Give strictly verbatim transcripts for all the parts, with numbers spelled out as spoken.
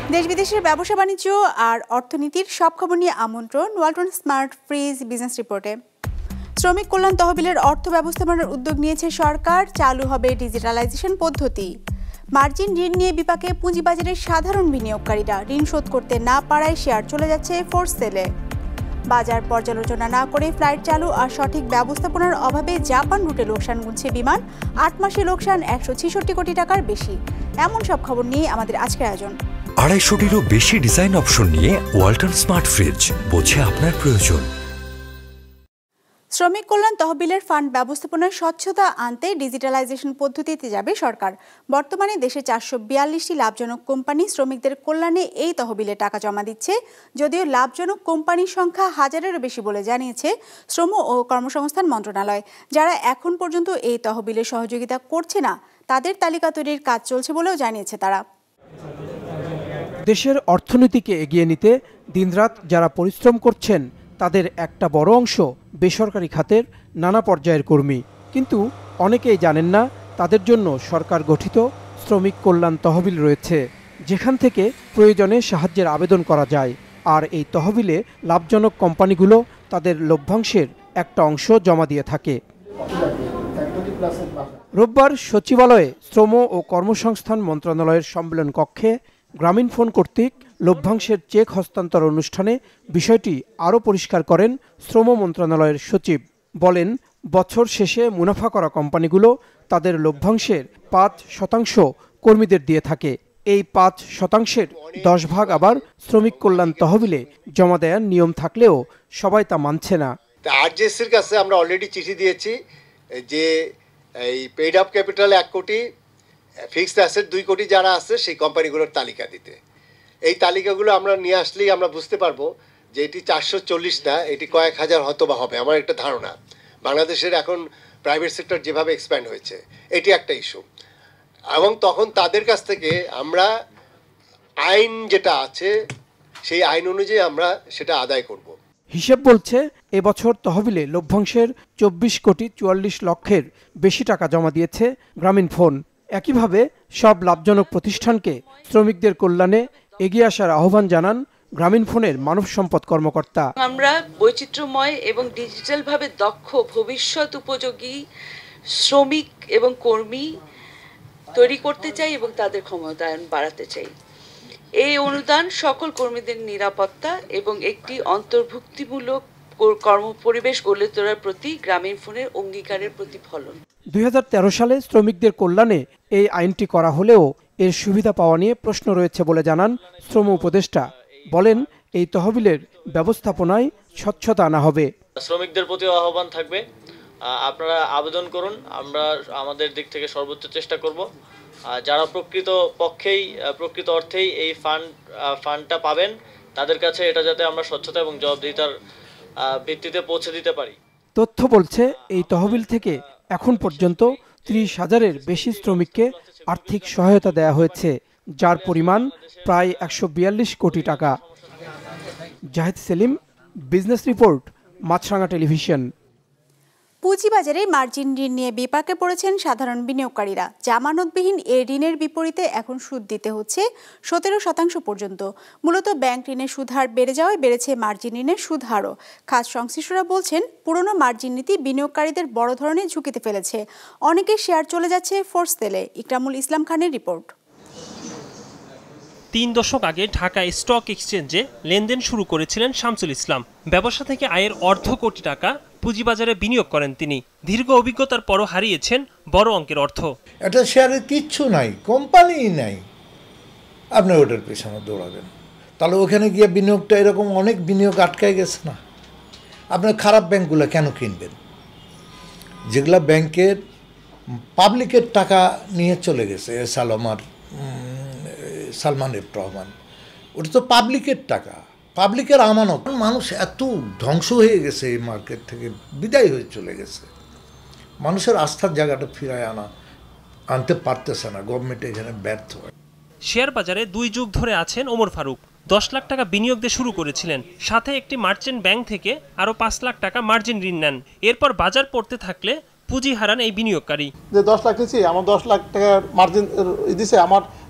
দেশ বিদেশের ব্যবসা বাণিজ্য আর অর্থনীতির সব খবর নিয়ে আমন্ত্রণ ওয়ালটন স্মার্ট ফ্রিজ বিজনেস রিপোর্টে। শ্রমিক কল্যাণ তহবিলের অর্থ ব্যবস্থাপনার উদ্যোগ নিয়েছে সরকার, চালু হবে ডিজিটালাইজেশন পদ্ধতি। মার্জিন ঋণ নিয়ে বিপাকে পুঁজিবাজারের সাধারণ বিনিয়োগকারীরা ঋণ শোধ করতে না পারায় শেয়ার চলে যাচ্ছে ফোর্স সেলে। বাজার পর্যালোচনা না করে ফ্লাইট চালু আর সঠিক ব্যবস্থাপনার অভাবে জাপান রুটে লোকসান গুনছে বিমান। আট মাসে লোকসান একশো ছেষট্টি কোটি টাকার বেশি। এমন সব খবর নিয়ে আমাদের আজকের আয়োজন। আড়াইশোটিরও বেশি ডিজাইন অপশন নিয়ে ওয়ালটন স্মার্ট ফ্রিজ, বোঝে আপনার প্রয়োজন। শ্রমিক কল্যাণ তহবিলের ফান্ড ব্যবস্থাপনায় স্বচ্ছতা আনতে ডিজিটালাইজেশন পদ্ধতিতে যাবে সরকার। বর্তমানে দেশে চারশো বিয়াল্লিশটি লাভজনক কোম্পানি শ্রমিকদের কল্যাণে এই তহবিলে টাকা জমা দিচ্ছে। যদিও লাভজনক কোম্পানির সংখ্যা হাজারেরও বেশি বলে জানিয়েছে শ্রম ও কর্মসংস্থান মন্ত্রণালয়। যারা এখন পর্যন্ত এই তহবিলে সহযোগিতা করছে না, তাদের তালিকা তৈরির কাজ চলছে বলেও জানিয়েছে তারা। দেশের অর্থনীতিকে এগিয়ে নিতে দিনরাত যারা পরিশ্রম করছেন, তাদের একটা বড় অংশ বেসরকারি খাতের নানা পর্যায়ের কর্মী। কিন্তু অনেকেই জানেন না তাদের জন্য সরকার গঠিত শ্রমিক কল্যাণ তহবিল রয়েছে, যেখান থেকে প্রয়োজনে সাহায্যের আবেদন করা যায়। আর এই তহবিলে লাভজনক কোম্পানিগুলো তাদের লভ্যাংশের একটা অংশ জমা দিয়ে থাকে। রোববার সচিবালয়ে শ্রম ও কর্মসংস্থান মন্ত্রণালয়ের সম্মেলন কক্ষে গ্রামীণফোন কর্তৃক লভ্যাংশের চেক হস্তান্তর অনুষ্ঠানে বিষয়টি আরও পরিষ্কার করেন শ্রম মন্ত্রণালয়ের সচিব। বলেন, বছর শেষে মুনাফা করা কোম্পানিগুলো তাদের লভ্যাংশের পাঁচ শতাংশ কর্মীদের দিয়ে থাকে। এই পাঁচ শতাংশের দশ ভাগ আবার শ্রমিক কল্যাণ তহবিলে জমা দেওয়ার নিয়ম থাকলেও সবাই তা মানছে না। আরজেএসির কাছে আমরা অলরেডি চিঠি দিয়েছি যে এই পেইড আপ ক্যাপিটাল এক কোটি, ফিক্সড অ্যাসেট দুই কোটি যারা আছে সেই কোম্পানিগুলোর তালিকা দিতে। এই তালিকাগুলো আমরা নিয়ে আসলেই আমরা বুঝতে পারবো যে এটি চারশো চল্লিশ না, এটি কয়েক হাজার হয়তো বা হবে। আমার একটা ধারণা, বাংলাদেশের এখন প্রাইভেট সেক্টর যেভাবে এক্সপ্যান্ড হয়েছে, এটি একটা ইস্যু। এবং তখন তাদের কাছ থেকে আমরা আইন যেটা আছে সেই আইন অনুযায়ী আমরা সেটা আদায় করব। হিসেব বলছে এবছর তহবিলে লভ্যাংশের চব্বিশ কোটি চুয়াল্লিশ লক্ষের বেশি টাকা জমা দিয়েছে গ্রামীণফোন। একইভাবে সব লাভজনক প্রতিষ্ঠানকে শ্রমিকদের কল্যাণে এগিয়ে আসার আহ্বান জানান গ্রামীণফোনের মানব সম্পদ কর্মকর্তা। আমরা বৈচিত্র্যময় এবং ডিজিটালভাবে দক্ষ ভবিষ্যৎ উপযোগী শ্রমিক এবং কর্মী তৈরি করতে চাই এবং তাদের ক্ষমতায়ন বাড়াতে চাই। এই অনুদান সকল কর্মীদের নিরাপত্তা এবং একটি অন্তর্ভুক্তিমূলক কর্ম পরিবেশ গড়ে তোলার প্রতি গ্রামীণফোনের অঙ্গীকারের প্রতিফলন। দুই হাজার তেরো সালে শ্রমিকদের কল্যাণে এই আইনটি করা হলেও এর সুবিধা পাওয়া নিয়ে প্রশ্ন রয়েছে বলে জানান শ্রম উপদেষ্টা। বলেন, এই তহবিলের ব্যবস্থাপনায় স্বচ্ছতা আনা হবে। শ্রমিকদের প্রতি আহ্বান থাকবে, আপনারা আবেদন করুন, আমরা আমাদের দিক থেকে সর্বোচ্চ চেষ্টা করব। যারা প্রকৃত পক্ষেই প্রকৃত অর্থেই এই ফান্ড ফান্ডটা পাবেন, তাদের কাছে এটা যাতে আমরা স্বচ্ছতা এবং জবাবদিহিতার ভিত্তিতে পৌঁছে দিতে পারি। তথ্য বলছে, এই তহবিল থেকে এখন পর্যন্ত ত্রিশ হাজারের বেশি শ্রমিককে আর্থিক সহায়তা দেয়া হয়েছে, যার পরিমাণ প্রায় একশো বিয়াল্লিশ কোটি টাকা। Zahid Selim, business report, Maasranga television. পুঁজিবাজারে মার্জিন ঋণ নিয়ে বিপাকে পড়েছেন সাধারণ বিনিয়োগকারীরা। জামানতবিহীন এ ঋণের বিপরীতে এখন সুদ দিতে হচ্ছে সতেরো শতাংশ পর্যন্ত। মূলত ব্যাংক ঋণের সুদ হার বেড়ে যাওয়ায় বেড়েছে মার্জিন ঋণের সুদ হারও। খাস সংশ্লিষ্টরা বলছেন, পুরনো মার্জিন নীতি বিনিয়োগকারীদের বড় ধরনের ঝুঁকিতে ফেলেছে। অনেকের শেয়ার চলে যাচ্ছে ফোর্স সেলে। ইকরামুল ইসলাম খানের রিপোর্ট। তিন দশক আগে ঢাকা স্টক এক্সচেঞ্জে লেনদেন শুরু করেছিলেন শামসুল ইসলাম। ব্যবসা থেকে আয়ের অর্ধ কোটি টাকা পুঁজিবাজারে বিনিয়োগ করেন তিনি। দীর্ঘ অভিজ্ঞতার পরও হারিয়েছেন বড় অঙ্কের অর্থ। এটা শেয়ারে কিচ্ছু নাই, কোম্পানিই নাই, আপনি ওটার পেছনে দৌড়াবেন, তাহলে ওখানে গিয়ে বিনিয়োগটা এরকম অনেক বিনিয়োগ আটকায় গেছে না। আপনার খারাপ ব্যাংকগুলো কেন কিনবেন? যেগুলা ব্যাংকের পাবলিকের টাকা নিয়ে চলে গেছে, সালমার সালমান এফ রহমান, ওটা তো পাবলিকের টাকা, পাবলিকের আমানত। মানুষ এত ধ্বংস হয়ে গেছে, এই মার্কেট থেকে বিদায় হয়ে চলে গেছে। মানুষের আস্থার জায়গাটা ফিরায় আনা আনতে পারতেছে না, গভর্নমেন্ট এখানে ব্যর্থ হয়। শেয়ার বাজারে দুই যুগ ধরে আছেন ওমর ফারুক। দশ লাখ টাকা বিনিয়োগ দিয়ে শুরু করেছিলেন, সাথে একটি মার্চেন্ট ব্যাংক থেকে আরও পাঁচ লাখ টাকা মার্জিন ঋণ নেন। এরপর বাজার পড়তে থাকলে পুঁজি হারান এই বিনিয়োগকারী। যে দশ লাখ দিচ্ছি, আমার দশ লাখ টাকার মার্জিন দিছে, আমার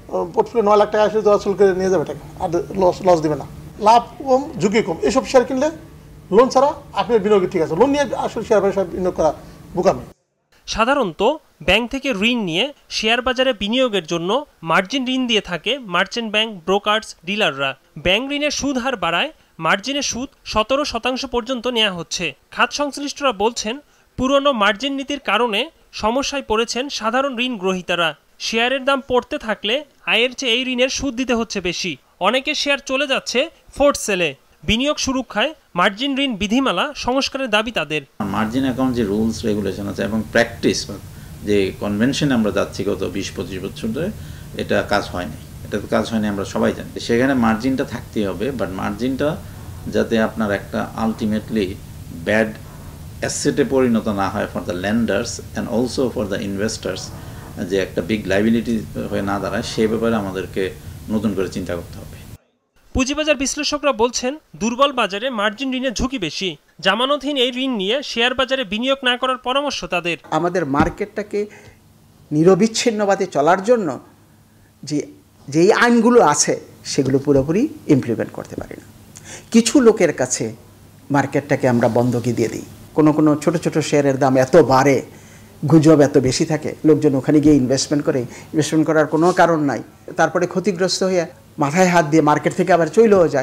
পোর্টফোলিও নয় লাখ টাকা আসলে তো আসল করে নিয়ে যাবে টাকা, আর লস লস দেবে না, লাভ কম ঝুঁকি কম। এসব শেয়ার কিনলে লোন ছাড়া আপনার বিনিয়োগ ঠিক আছে, লোন নিয়ে আসলে শেয়ার ব্যবসা বিনিয়োগ করা বোকামি। সাধারণত ব্যাংক থেকে ঋণ নিয়ে শেয়ার বাজারে বিনিয়োগের জন্য মার্জিন ঋণ দিয়ে থাকে মার্চেন্ট ব্যাংক, ব্রোকার্স, ডিলাররা। ব্যাংক ঋণের সুদ হার বাড়ায় মার্জিনের সুদ সতেরো শতাংশ পর্যন্ত নেওয়া হচ্ছে। খাত সংশ্লিষ্টরা বলছেন, পুরনো মার্জিন নীতির কারণে সমস্যায় পড়েছেন সাধারণ ঋণ গ্রহীতারা। শেয়ারের দাম পড়তে থাকলে আয়ের চেয়ে এই ঋণের সুদ দিতে হচ্ছে বেশি। অনেকের শেয়ার চলে যাচ্ছে ফোর্ট সেলে। বিনিয়োগ সুরক্ষায় মার্জিন ঋণ বিধিমালা সংস্কারের দাবি তাদের। মার্জিন অ্যাকাউন্ট যে রুলস রেগুলেশন আছে এবং প্র্যাকটিস যে কনভেনশন আমরা যাচ্ছি গত বিশ পঁচিশ বছর ধরে, এটা কাজ হয়নি। এটা তো কাজ হয়নি আমরা সবাই জানি। সেখানে মার্জিনটা থাকতেই হবে, বাট মার্জিনটা যাতে আপনার একটা আলটিমেটলি ব্যাড অ্যাসেটে পরিণত না হয় for the lenders and also for the investors, যে একটা বিগ লাইবিলিটি হয়ে না দাঁড়ায়, সেই ব্যাপারে আমাদেরকে নতুন করে চিন্তা করতে হবে। পুঁজিবাজার বিশ্লেষকরা বলছেন, দুর্বল বাজারে মার্জিন ঋণের ঝুঁকি বেশি। জামানতহীন এই ঋণ নিয়ে শেয়ার বাজারে বিনিয়োগ না করার পরামর্শ তাদের। আমাদের মার্কেটটাকে নিরবিচ্ছিন্নভাবে চলার জন্য যে যেই আইনগুলো আছে সেগুলো পুরোপুরি ইমপ্লিমেন্ট করতে পারি না। কিছু লোকের কাছে মার্কেটটাকে আমরা বন্ধকি দিয়ে দিই। কোনো কোনো ছোট ছোট শেয়ারের দাম এত বাড়ে, গুজব এত বেশি থাকে, লোকজন ওখানে গিয়ে ইনভেস্টমেন্ট করে। ইনভেস্টমেন্ট করার কোনো কারণ নাই, তারপরে ক্ষতিগ্রস্ত হয়ে মাথায় হাত দিয়ে মার্কেট থেকে আবার চলেও যায়।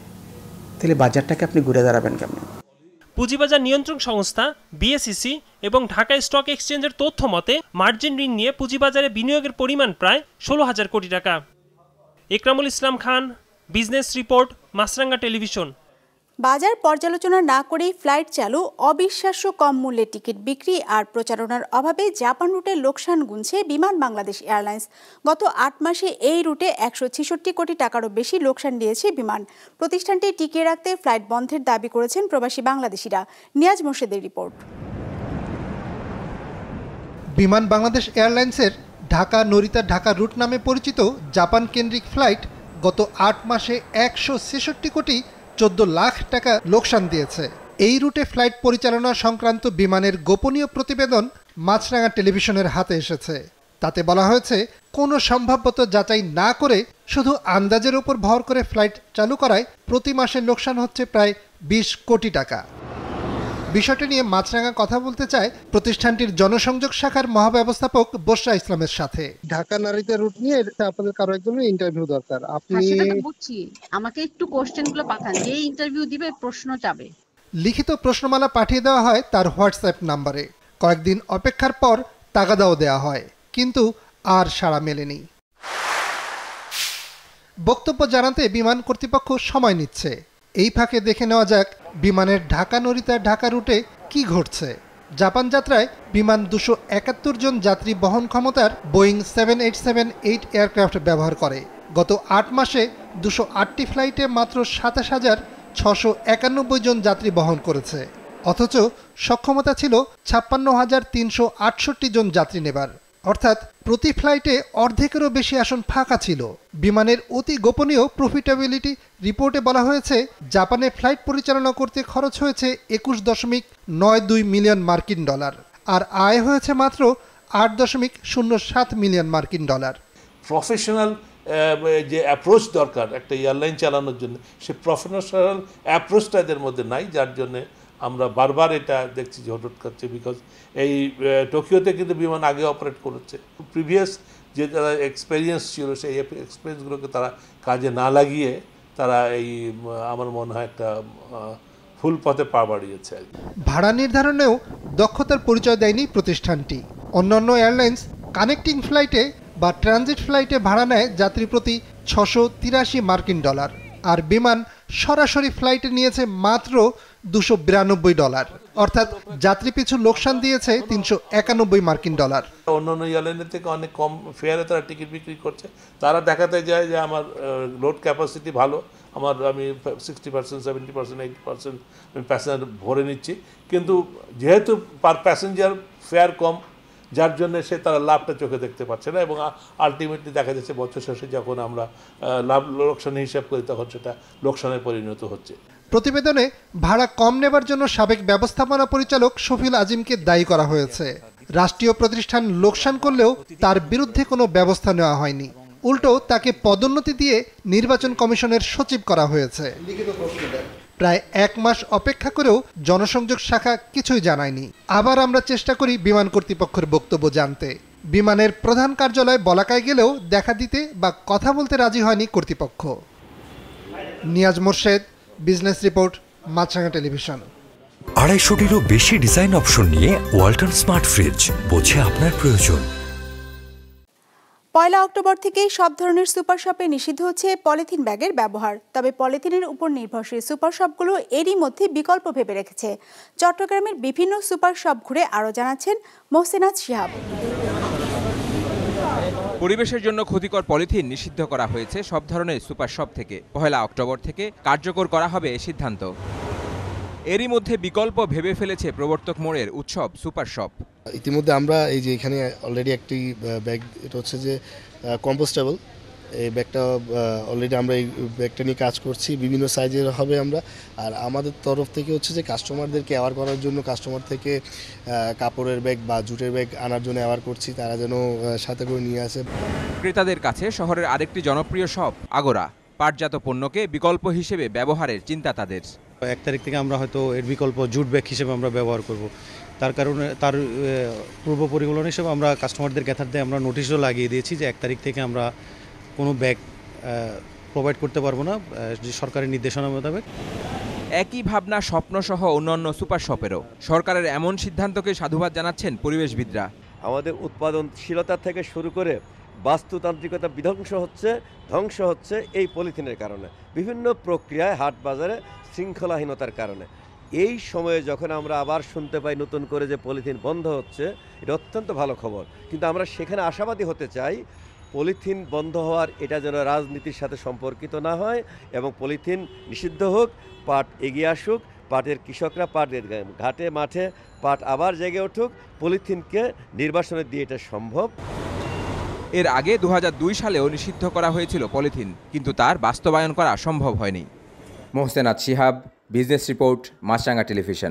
তাহলে বাজারটাকে আপনি ঘুরে দাঁড়াবেন কেমন? পুঁজিবাজার নিয়ন্ত্রক সংস্থা বিএসইসি এবং ঢাকা স্টক এক্সচেঞ্জের তথ্য মতে মার্জিন ঋণ নিয়ে পুঁজিবাজারে বিনিয়োগের পরিমাণ প্রায় ষোলো হাজার কোটি টাকা। Ikramul Islam Khan, business report, Maasranga television. বাজার পর্যালোচনা না করেই ফ্লাইট চালু, অবিশ্বাস্য কম মূল্যে টিকিট বিক্রি আর প্রচারণার অভাবে জাপান রুটে লোকসান গুনছে বিমান বাংলাদেশ এয়ারলাইন্স। গত আট মাসে এই রুটে একশো ছেষট্টি কোটি টাকারও বেশি লোকসান দিয়েছে বিমান। প্রতিষ্ঠানটি টিকিয়ে রাখতে ফ্লাইট বন্ধের দাবি করেছেন প্রবাসী বাংলাদেশিরা। নিয়াজ মোর্শেদের রিপোর্ট। বিমান বাংলাদেশ এয়ারলাইন্সের ঢাকা নরিতা ঢাকা রুট নামে পরিচিত জাপান কেন্দ্রিক ফ্লাইট গত আট মাসে একশো ছেষট্টি কোটি চোদ্দ লাখ টাকা লোকসান দিয়েছে। এই রুটে ফ্লাইট পরিচালনা সংক্রান্ত বিমানের গোপনীয় প্রতিবেদন মাছরাঙা টেলিভিশনের হাতে এসেছে। তাতে বলা হয়েছে, কোনো সম্ভাব্যতা যাচাই না করে শুধু আন্দাজের উপর ভর করে ফ্লাইট চালু করায় প্রতি মাসে লোকসান হচ্ছে প্রায় বিশ কোটি টাকা। বিষয়টি নিয়ে মাছরাঙা কথা বলতে চায় প্রতিষ্ঠানটির জনসংযোগ শাখার মহাব্যবস্থাপক বশরা ইসলামের সাথে। ঢাকা নারীতে রুট নিয়ে আপনাদের কারো একজনের ইন্টারভিউ দরকার। আপনি সেটা তো বুঝছি, আমাকে একটু কোশ্চেনগুলো পাঠান, যে ইন্টারভিউ দিবে প্রশ্ন চাবে। লিখিত প্রশ্নমালা পাঠিয়ে দেওয়া হয় তার হোয়াটসঅ্যাপ নাম্বারে। কয়েকদিন অপেক্ষার পর তাগাদাও দেওয়া হয়, কিন্তু আর সাড়া মেলেনি। বক্তব্য জানাতে বিমান কর্তৃপক্ষ সময় নিচ্ছে। এই ফাঁকে দেখে নেওয়া যাক বিমানের ঢাকা নরিতা ঢাকা রুটে কি ঘটছে। জাপান যাত্রায় বিমান দুশো একাত্তর জন যাত্রী বহন ক্ষমতার Boeing seven eight seven eight aircraft ব্যবহার করে। গত আট মাসে দুশো আটটি ফ্লাইটে মাত্র সাতাশ হাজার ছশো একানব্বই জন যাত্রী বহন করেছে, অথচ সক্ষমতা ছিল ছাপ্পান্ন হাজার তিনশো আটষট্টি জন যাত্রী নেবার, অর্থাৎ প্রতি ফ্লাইটে অর্ধেকেরও বেশি আসন ফাঁকা ছিল। বিমানের অতি গোপনীয় প্রফিটেবিলিটি রিপোর্টে বলা হয়েছে, জাপানে ফ্লাইট পরিচালনা করতে খরচ হয়েছে একুশ দশমিক নয় দুই মিলিয়ন মার্কিন ডলার, আর আয় হয়েছে মাত্র আট দশমিক শূন্য সাত মিলিয়ন মার্কিন ডলার। প্রফেশনাল যে অ্যাপ্রোচ দরকার একটা এয়ারলাইন চালানোর জন্য, সে প্রফেশনাল অ্যাপ্রোচটা এদের মধ্যে নাই, যার জন্যে আমরা বারবার এটা দেখছি যে হঠাৎ করছে। বিকজ এই টোকিওতে কিন্তু বিমান আগে অপারেট করেছে, প্রিভিয়াস যে তারা এক্সপেরিয়েন্স ছিল সেই এক্সপেরিয়েন্সগুলোকে তারা কাজে না লাগিয়ে তারা এই আমার মনে হয় একটা ফুল পথে পা বাড়িয়েছে। ভাড়া নির্ধারণেও দক্ষতার পরিচয় দেয়নি প্রতিষ্ঠানটি। অন্যান্য এয়ারলাইন্স কানেক্টিং ফ্লাইটে বা ট্রানজিট ফ্লাইটে ভাড়া নেয় যাত্রী প্রতি ছশো তিরাশি মার্কিন ডলার, আর বিমান সরাসরি ফ্লাইটে নিয়েছে মাত্র দুশো বিরানব্বই ডলার, অর্থাৎ যাত্রী পিছু লোকসান দিয়েছে তিনশো একানব্বই মার্কিন ডলার। অন্যান্য এয়ারলাইনের থেকে অনেক কম ফেয়ারে তারা টিকিট বিক্রি করছে। তারা দেখাতে যায় যে আমার লোড ক্যাপাসিটি ভালো, আমার আমি sixty percent seventy percent eighty percent আমি প্যাসেঞ্জার ভরে নিচ্ছি, কিন্তু যেহেতু পার প্যাসেঞ্জার ফেয়ার কম, যার জন্য সে তারা লাভটা চোখে দেখতে পাচ্ছে না, এবং আলটিমেটলি দেখা যাচ্ছে বছর শেষে যখন আমরা লাভ লোকসানের হিসাব করি তখন সেটা লোকসানে পরিণত হচ্ছে। প্রতিবেদনে ভাড়া কম নেবার জন্য সাবেক ব্যবস্থাপনা পরিচালক শফিল আজিমকে দায়ী করা হয়েছে। রাষ্ট্রীয় প্রতিষ্ঠান লোকসান করলেও তার বিরুদ্ধে কোনো ব্যবস্থা নেওয়া হয়নি। উল্টো তাকে পদোন্নতি দিয়ে নির্বাচন কমিশনের সচিব করা হয়েছে। প্রায় এক মাস অপেক্ষা করেও জনসংযোগ শাখা কিছুই জানায়নি। আবার আমরা চেষ্টা করি বিমান কর্তৃপক্ষের বক্তব্য জানতে। বিমানের প্রধান কার্যালয় বলাকায় গেলেও দেখা দিতে বা কথা বলতে রাজি হয়নি কর্তৃপক্ষ। Niaz Morshed, business report, Maasranga television. আড়াইশোটিরও বেশি ডিজাইন অপশন নিয়ে ওয়ালটন স্মার্ট ফ্রিজ, বোঝে আপনার প্রয়োজন। পয়লা অক্টোবর থেকে সব ধরনের সুপার শপে নিষিদ্ধ হচ্ছে পলিথিন ব্যাগের ব্যবহার। তবে পলিথিনের উপর নির্ভরশীল সুপার শপগুলো এরই মধ্যে বিকল্প ভেবে রেখেছে। চট্টগ্রামের বিভিন্ন সুপার শপ ঘুরে আরও জানাচ্ছেন মোহসেনাজ শিহাব। পরিবেশের জন্য ক্ষতিকর পলিথিন নিষিদ্ধ করা হয়েছে সব ধরনের সুপার শপ থেকে। পহেলা অক্টোবর থেকে কার্যকর করা হবে এই সিদ্ধান্ত। এরই মধ্যে বিকল্প ভেবে ফেলেছে প্রবর্তক মোড়ের উৎসব সুপার শপ। ইতিমধ্যে আমরা এই যে এখানে অলরেডি একটি ব্যাগ, এটা হচ্ছে যে কম্পোস্টেবল, এই ব্যাগটা অলরেডি আমরা এই ব্যাগটা নিয়ে কাজ করছি। বিভিন্ন সাইজের হবে আমরা। আর আমাদের তরফ থেকে হচ্ছে যে কাস্টমারদেরকে অ্যাওয়ার করার জন্য কাস্টমার থেকে কাপড়ের ব্যাগ বা জুটের ব্যাগ আনার জন্য অ্যাওয়ার করছি, তারা যেন সাথে করে নিয়ে আসে। ক্রেতাদের কাছে শহরের আরেকটি জনপ্রিয় শপ আগোরা। পাটজাত পণ্যকে বিকল্প হিসেবে ব্যবহারের চিন্তা তাদের। এক তারিখ থেকে আমরা হয়তো এর বিকল্প জুট ব্যাগ হিসেবে আমরা ব্যবহার করব। তার কারণে তার পূর্ব পরিকল্পনা হিসেবে আমরা কাস্টমারদের ক্যাথারতে আমরা নোটিশও লাগিয়ে দিয়েছি যে এক তারিখ থেকে আমরা কোনো ব্যাগ প্রোভাইড করতে পারবো না সরকারের নির্দেশনা মোতাবেক। একই ভাবনা স্বপ্নসহ অন্যান্য সুপার শপেরও। সরকারের এমন সিদ্ধান্তকে সাধুবাদ জানাচ্ছেন পরিবেশবিদরা। আমাদের উৎপাদনশীলতা থেকে শুরু করে বাস্তুতান্ত্রিকতা বিধ্বংস হচ্ছে, ধ্বংস হচ্ছে এই পলিথিনের কারণে, বিভিন্ন প্রক্রিয়ায় হাট বাজারে শৃঙ্খলাহীনতার কারণে। এই সময়ে যখন আমরা আবার শুনতে পাই নতুন করে যে পলিথিন বন্ধ হচ্ছে, এটা অত্যন্ত ভালো খবর। কিন্তু আমরা সেখানে আশাবাদী হতে চাই পলিথিন বন্ধ হওয়ার এটা যেন রাজনীতির সাথে সম্পর্কিত না হয় এবং পলিথিন নিষিদ্ধ হোক, পাট এগিয়ে আসুক, পাটের কৃষকরা পাটের ঘাটে মাঠে পাট আবার জেগে উঠুক, পলিথিনকে নির্বাসনে দিয়ে এটা সম্ভব। এর আগে দু হাজার দুই সালেও নিষিদ্ধ করা হয়েছিল পলিথিন, কিন্তু তার বাস্তবায়ন করা সম্ভব হয়নি। Mohsenaz Shihab, business report, Maasranga television.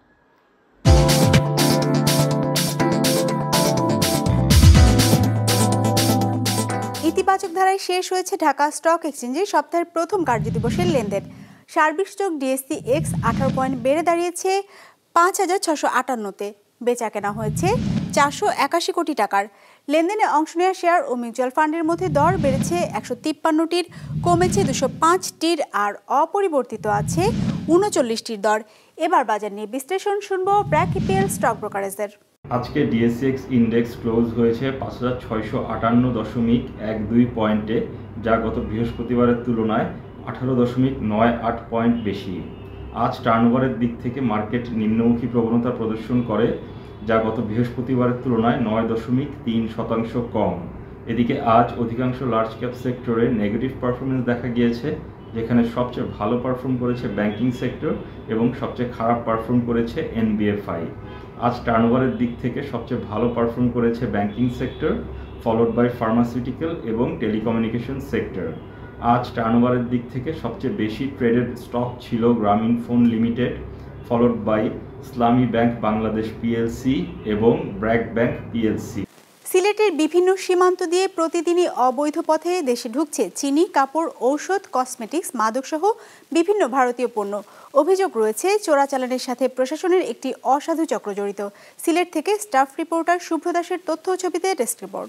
ইতিবাচক ধারায় শেষ হয়েছে ঢাকা স্টক এক্সচেঞ্জের সপ্তাহের প্রথম কার্যদিবসের লেনদেন। সার্বিক স্টক ডিএসসি এক্স আঠারো পয়েন্ট বেড়ে দাঁড়িয়েছে পাঁচ হাজার ছশো আটান্নতে। বেচা কেনা হয়েছে চারশো একাশি কোটি টাকার। লেনদেনে অংশ নেওয়া শেয়ার ও মিউচুয়াল ফান্ডের মধ্যে দর বেড়েছে একশো তিপ্পান্নটির, কমেছে দুশো পাঁচটির, আর অপরিবর্তিত আছে উনচল্লিশটির দর। এবার বাজার নিয়ে বিশ্লেষণ শুনবো ব্র্যাক ইপিএল স্টক ব্রোকারেজদের। আজকে ডিএসসিএক্স ইন্ডেক্স ক্লোজ হয়েছে পাঁচ হাজার ছয়শো আটান্ন দশমিক এক দুই পয়েন্টে, যা গত বৃহস্পতিবারের তুলনায় আঠারো দশমিক নয় আট পয়েন্ট বেশি। আজ টার্নওভারের দিক থেকে মার্কেট নিম্নমুখী প্রবণতা প্রদর্শন করে, যা গত বৃহস্পতিবারের তুলনায় নয় দশমিক তিন শতাংশ কম। এদিকে আজ অধিকাংশ লার্জ ক্যাপ সেক্টরে নেগেটিভ পারফরমেন্স দেখা গিয়েছে, যেখানে সবচেয়ে ভালো পারফর্ম করেছে ব্যাংকিং সেক্টর এবং সবচেয়ে খারাপ পারফর্ম করেছে এনবিএফআই। আজ টার্নওভারের দিক থেকে সবচেয়ে ভালো পারফর্ম করেছে banking sector, followed by pharmaceutical এবং টেলিকমিউনিকেশন সেক্টর। আজ টার্নওভারের দিক থেকে সবচেয়ে বেশি ট্রেডেড স্টক ছিল Grameenphone limited, followed by Islami bank Bangladesh PLC এবং ব্র্যাক ব্যাংক পিএলসি। সিলেটের বিভিন্ন সীমান্ত দিয়ে প্রতিদিনই অবৈধ পথে দেশে ঢুকছে চিনি, কাপড়, ঔষধ, কসমেটিক্স, মাদকসহ বিভিন্ন ভারতীয় পণ্য। অভিযোগ রয়েছে চোরাচালানের সাথে প্রশাসনের একটি অসাধু চক্র জড়িত। সিলেট থেকে স্টাফ রিপোর্টার শুভ্র দাসের তথ্য ছবিতে ডেস্ক রিপোর্ট।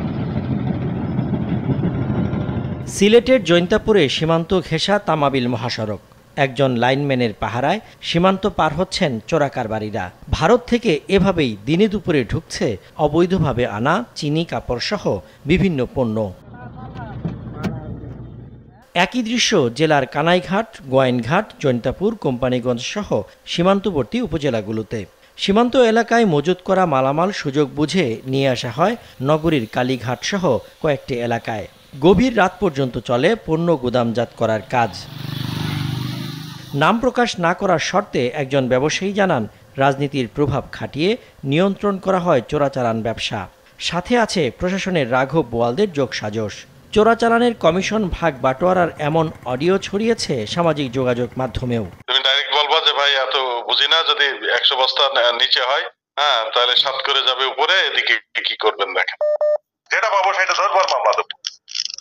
সিলেটের জৈন্তাপুরে সীমান্ত ঘেঁষা তামাবিল মহাসড়ক। একজন লাইনম্যানের পাহারায় সীমান্ত পার হচ্ছেন চোরাকারবারীরা। ভারত থেকে এভাবেই দিনে দুপুরে ঢুকছে অবৈধভাবে আনা চিনি, কাপড় সহ বিভিন্ন পণ্য। একই দৃশ্য জেলার কানাইঘাট, গোয়াইনঘাট, জৈন্তাপুর, কোম্পানিগঞ্জ সহ সীমান্তবর্তী উপজেলাগুলোতে। সীমান্ত এলাকায় মজুত করা মালামাল সুযোগ বুঝে নিয়ে আসা হয় নগরীর কালীঘাট সহ কয়েকটি এলাকায়। গভীর রাত পর্যন্ত চলে পণ্য গুদামজাত করার কাজ। নাম প্রকাশ না করার শর্তে একজন ব্যবসায়ী জানান, রাজনীতির প্রভাব খাটিয়ে নিয়ন্ত্রণ করা হয় চোরাচালান ব্যবসা। সাথে আছে প্রশাসনের রাঘব বোয়ালদের যোগসাজশ। চোরাচালানের কমিশন ভাগ বাটোয়ারার এমন অডিও ছড়িয়েছে সামাজিক যোগাযোগ মাধ্যমেও। তুমি ডাইরেক্ট বলবা যে ভাই এত বুঝি না, যদি একশো বস্তা নিচে হয় হ্যাঁ তাহলে সাত করে যাবে উপরে, এদিকে কি করবেন দেখেন, যেটা পাবো সেটা ধরবার মামলা দেবো।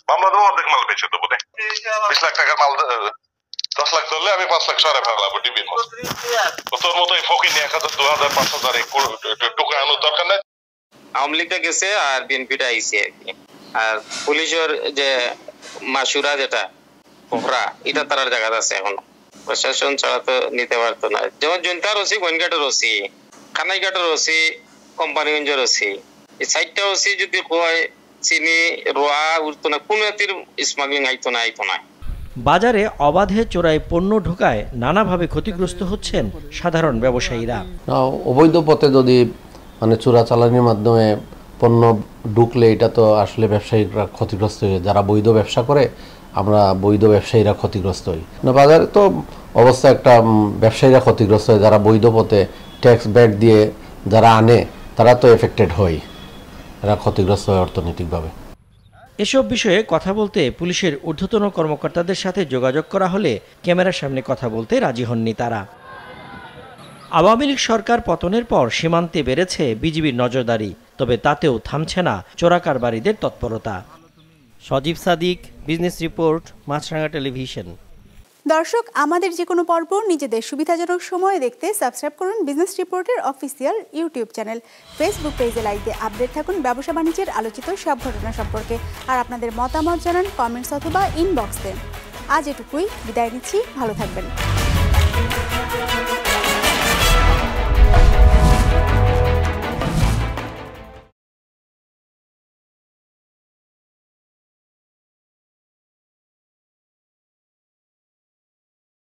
মামলা দেবো, অর্ধেক মাল বেচে দেবো। বিশ লাখ টাকার মাল দশ লাখ ধরলে আমি পাঁচ লাখ সরে ফেলাবো ডিবির মতো। তোর মতো এই ফকির নিয়ে এক হাজার দু হাজার পাঁচ হাজার টুকরা আনোর দরকার নেই। আওয়ামী লীগটা গেছে আর বিএনপিটা আইসি আর কি। আর পুলিশের যে মাসুরা যেটা পোহরা, এটা তার জায়গা আছে এখন। প্রশাসন ছাড়া তো নিতে পারতো না। যেমন জনতার ওসি, গোয়েনঘাটের ওসি, কানাইঘাটের ওসি, কোম্পানিগঞ্জের ওসি, এই সাইডটা ওসি যদি কয় চিনি রোয়া উঠতো না, কোন এতির স্মাগলিং আইতো না আইতো না। বাজারে অবাধে চোরাই পণ্য ঢোকায় নানাভাবে ক্ষতিগ্রস্ত হচ্ছেন সাধারণ ব্যবসায়ীরা। অবৈধ পথে যদি মানে চোরাচালানির মাধ্যমে পণ্য ঢুকলে এটা তো আসলে ব্যবসায়ীরা ক্ষতিগ্রস্ত হয়ে, যারা বৈধ ব্যবসা করে আমরা বৈধ ব্যবসায়ীরা ক্ষতিগ্রস্ত হই না। বাজারে তো অবস্থা একটা ব্যবসায়ীরা ক্ষতিগ্রস্ত হয়, যারা বৈধ পথে ট্যাক্স ব্যাট দিয়ে যারা আনে তারা তো এফেক্টেড হয়, এরা ক্ষতিগ্রস্ত হয় অর্থনৈতিকভাবে। এসব বিষয়ে কথা বলতে পুলিশের ঊর্ধ্বতন কর্মকর্তাদের সাথে যোগাযোগ করা হলে ক্যামেরার সামনে কথা বলতে রাজি হননি তারা। আওয়ামী লীগ সরকার পতনের পর সীমান্তে বেড়েছে বিজিবির নজরদারি, তবে তাতেও থামছে না চোরাকারবারিদের তৎপরতা। Sajib Sadik, business report, Maasranga television. দর্শক, আমাদের যে কোনো পর্ব নিজেদের সুবিধাজনক সময়ে দেখতে সাবস্ক্রাইব করুন বিজনেস রিপোর্টের অফিসিয়াল ইউটিউব চ্যানেল। ফেসবুক পেজে লাইক দিয়ে আপডেট থাকুন ব্যবসা বাণিজ্যের আলোচিত সব ঘটনা সম্পর্কে। আর আপনাদের মতামত জানান কমেন্টস অথবা ইনবক্স দেন। আজ এটুকুই, বিদায় নিচ্ছি, ভালো থাকবেন।